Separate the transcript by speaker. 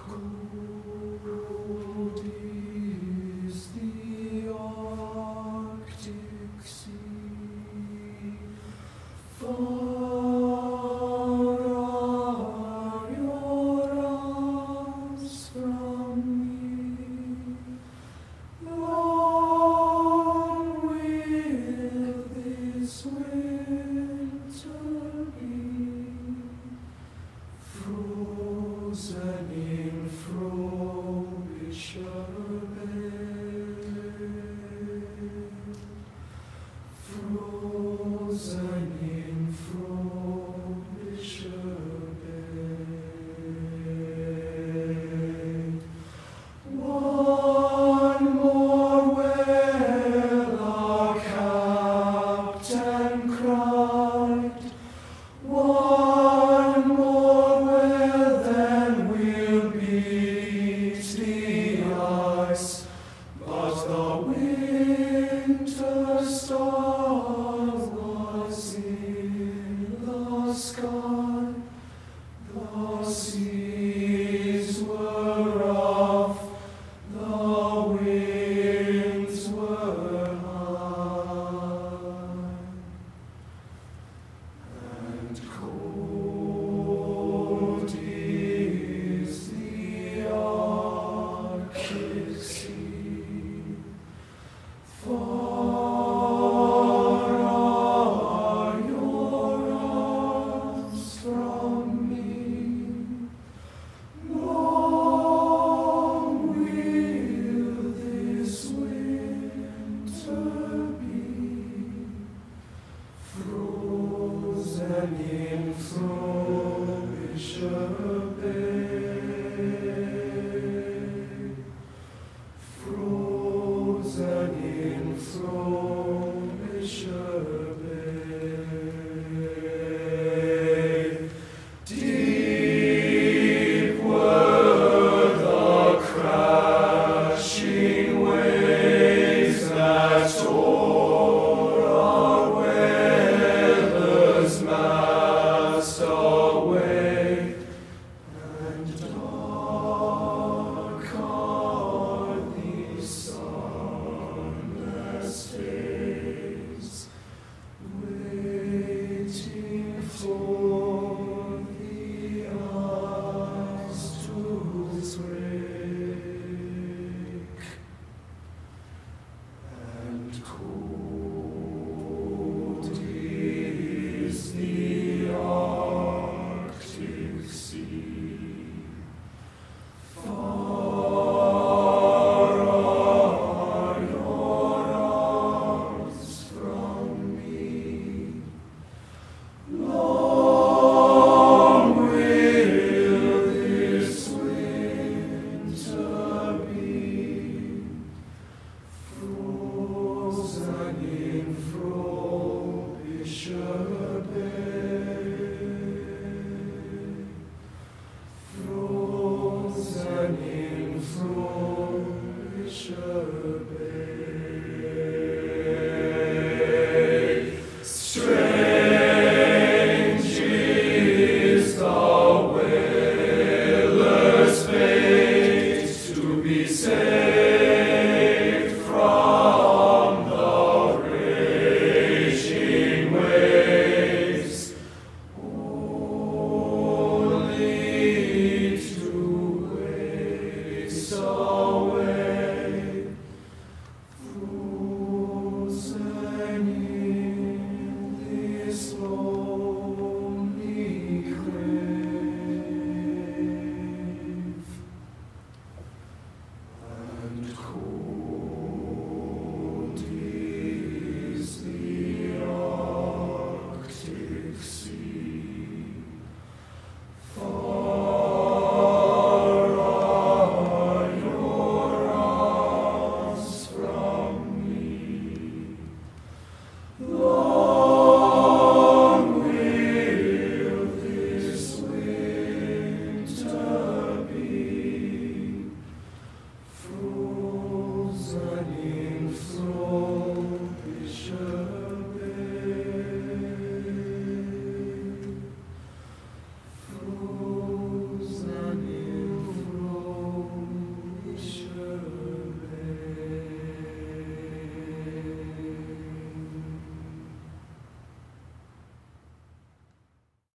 Speaker 1: Cold is the Arctic sea, far are your arms from me, long will this winter be, frozen in Frobisher Bay, frozen in Frobisher Bay. One more whale, our captain cried. One more whale, then we'll beat the ice. But the winter star was in the sky. The seas were rough, the winds were high, and cold is the Arctic sea. Far are your arms from me, long will this winter be, frozen in Frobisher Bay, frozen in Frobisher Bay.